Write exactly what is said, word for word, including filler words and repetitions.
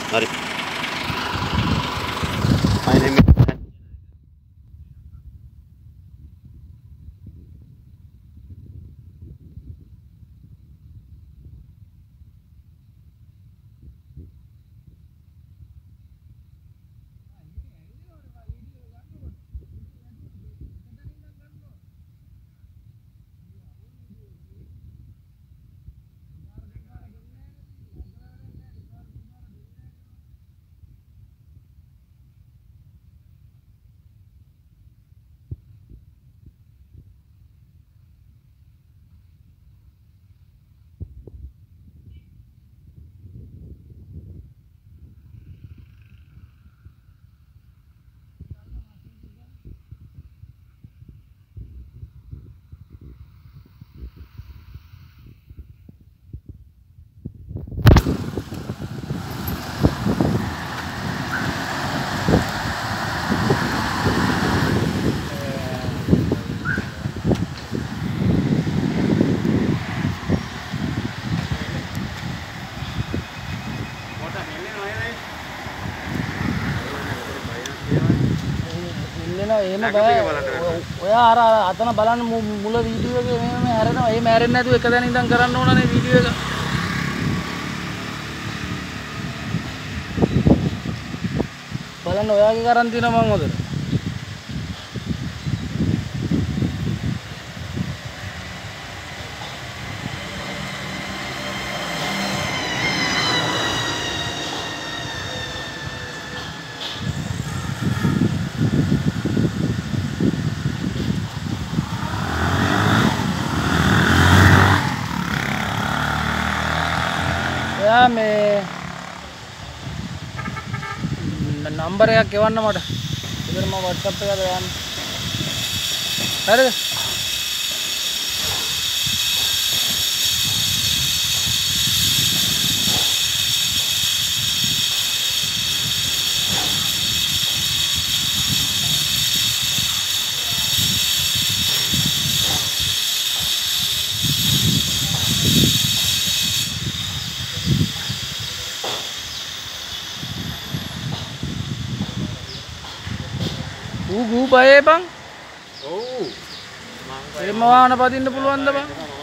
හරි. අයිනේ එහෙම බෑ. ඔයා අර අතන බලන්න මුල වීඩියෝ එකේ මෙහෙම හැරෙනවා. එහෙම හැරෙන්නේ නැතුව එක දැන ඉඳන් කරන්න ඕනනේ වීඩියෝ එක. බලන්න ඔයාගේ කරන් තියෙනවා මං හොදට. මේ නම්බර් එකක් ගෙවන්න මට. ඉතින් මම WhatsApp එකට දාන්න. හරිද? ඌ ගූ බයේ බං. ඔව්. මම වාහන පදින්න පුළුවන්ද බං?